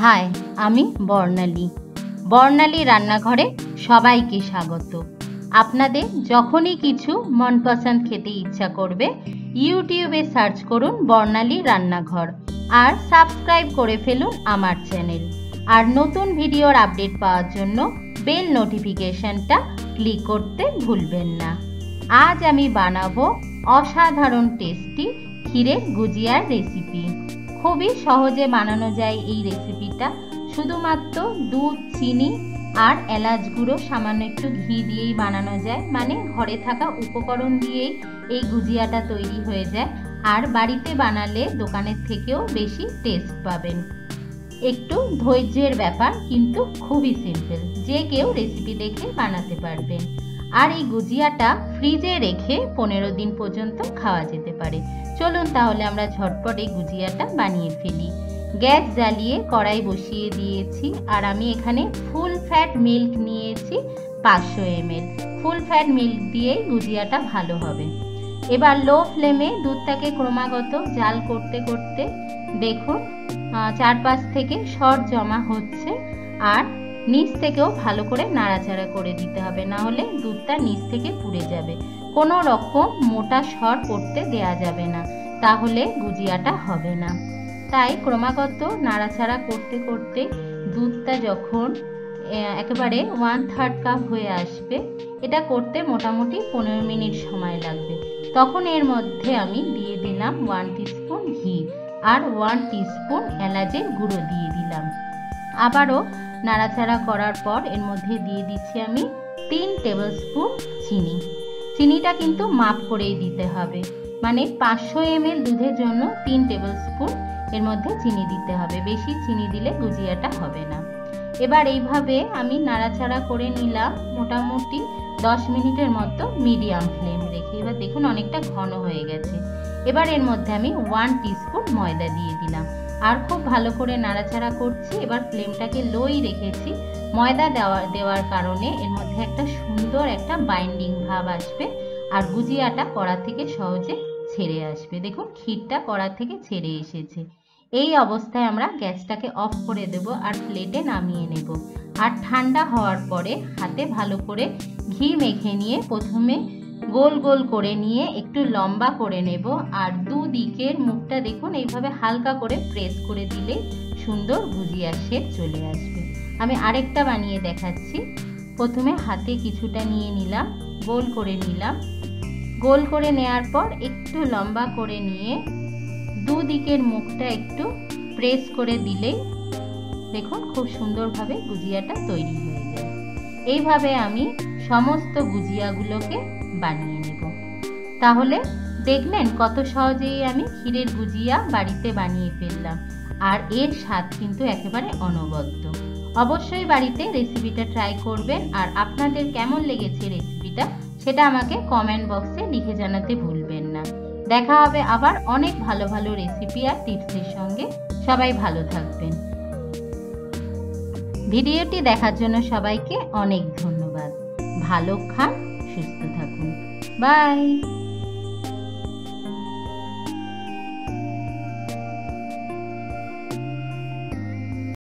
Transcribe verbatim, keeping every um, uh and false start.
High, আমি বর্ণালী। বর্ণালী রান্নাঘরে সবাইকে স্বাগত। আপনাদের যখনই কিছু মনপসন্দ খেতে ইচ্ছা করবে, ইউটিউবে সার্চ করুন বর্ণালী রান্নাঘর আর সাবস্ক্রাইব করে ফেলুন আমার চ্যানেল। আর নতুন ভিডিওর আপডেট পাওয়ার জন্য বেল নোটিফিকেশনটা ক্লিক করতে ভুলবেন না। আজ আমি বানাবো অসাধারণ টেস্টি ক্ষীরের গুজিয়ার রেসিপি। খুবই সহজে বানানো যায় এই রেসিপিটা। শুধুমাত্র দুধ, চিনি আর এলাচ গুঁড়ো, সামান্য একটু ঘি দিয়েই বানানো যায়। মানে ঘরে থাকা উপকরণ দিয়েই এই গুজিয়াটা তৈরি হয়ে যায়। আর বাড়িতে বানালে দোকানের থেকেও বেশি টেস্ট পাবেন। একটু ধৈর্যের ব্যাপার, কিন্তু খুবই সিম্পল, যে কেউ রেসিপি দেখে বানাতে পারবেন। আর এই গুজিয়াটা ফ্রিজে রেখে পনেরো দিন পর্যন্ত খাওয়া যেতে পারে। চলুন তাহলে আমরা ঝটপট এই গুজিয়াটা বানিয়ে ফেলি। গ্যাস জ্বালিয়ে কড়াই বসিয়ে দিয়েছি। আর আমি এখানে ফুল ফ্যাট মিল্ক নিয়েছি পাঁচশো এমএল। ফুল ফ্যাট মিল্ক দিয়েই গুজিয়াটা ভালো হবে। এবার লো ফ্লেমে দুধটাকে ক্রমাগত জাল করতে করতে দেখুন চারপাশ থেকে সর জমা হচ্ছে। আর নিচ থেকেও ভালো করে নাড়াচাড়া করে দিতে হবে, না হলে দুধটা নিচ থেকে পুড়ে যাবে। কোনো রকম মোটা সর করতে দেয়া যাবে না, তাহলে গুজিয়াটা হবে না। তাই ক্রমাগত নাড়াচাড়া করতে করতে দুধটা যখন একেবারে ওয়ান থার্ড কাপ হয়ে আসবে, এটা করতে মোটামুটি পনেরো মিনিট সময় লাগবে। তখন এর মধ্যে আমি দিয়ে দিলাম ওয়ান টিস্পুন ঘি আর ওয়ান টিস্পুন এলাচের গুঁড়ো দিয়ে দিলাম। আবারও নাড়াচাড়া করার পর এর মধ্যে দিয়ে দিচ্ছি আমি তিন টেবিল স্পুন চিনি। চিনিটা কিন্তু মাপ করেই দিতে হবে, মানে পাঁচশো এমএল দুধের জন্য তিন টেবিল স্পুন এর মধ্যে চিনি দিতে হবে। বেশি চিনি দিলে গুজিয়াটা হবে না। এবার এইভাবে আমি নাড়াচাড়া করে নিলাম মোটামুটি দশ মিনিটের মতো মিডিয়াম ফ্লেম রেখে। এবার দেখুন অনেকটা ঘন হয়ে গেছে। এবার এর মধ্যে আমি ওয়ান টিস্পুন ময়দা দিয়ে দিলাম আর খুব ভালো করে নাড়াচাড়া করছি। এবার ফ্লেমটাকে লোই রেখেছি। ময়দা দেওয়া দেওয়ার কারণে এর মধ্যে একটা সুন্দর একটা বাইন্ডিং ভাব আসবে আর গুজিয়াটা কড়া থেকে সহজে ছেড়ে আসবে। দেখুন ক্ষীরটা কড়া থেকে ছেড়ে এসেছে। এই অবস্থায় আমরা গ্যাসটাকে অফ করে দেব আর প্লেটে নামিয়ে নেব। আর ঠান্ডা হওয়ার পরে হাতে ভালো করে ঘি মেখে নিয়ে প্রথমে গোল গোল করে নিয়ে একটু লম্বা করে নেব। আর দুদিকের মুখটা দেখুন এইভাবে হালকা করে প্রেস করে দিলে সুন্দর গুজিয়ার শেপ চলে আসবে। আমি আরেকটা বানিয়ে দেখাচ্ছি। প্রথমে হাতে কিছুটা নিয়ে নিলাম, গোল করে নিলাম। গোল করে নেওয়ার পর একটু লম্বা করে নিয়ে দুদিকের মুখটা একটু প্রেস করে দিলেই দেখুন খুব সুন্দরভাবে গুজিয়াটা তৈরি হয়ে যায়। এইভাবে আমি সমস্ত গুজিয়াগুলোকে বানিয়ে নেব। তাহলে দেখলেন কত সহজেই আমি ক্ষীরের গুজিয়া বাড়িতে বানিয়ে ফেললাম। আর এর স্বাদ কিন্তু একেবারে অনবদ্য। অবশ্যই বাড়িতে রেসিপিটা ট্রাই করবেন। আর আপনাদের কেমন লেগেছে রেসিপিটা সেটা আমাকে কমেন্ট বক্সে লিখে জানাতে ভুলবেন না। দেখা হবে আবার অনেক ভালো ভালো রেসিপি আর টিপসের সঙ্গে। সবাই ভালো থাকবেন। ভিডিওটি দেখার জন্য সবাইকে অনেক ধন্যবাদ। ভালো খান, সুস্থ থাকুন। বাই।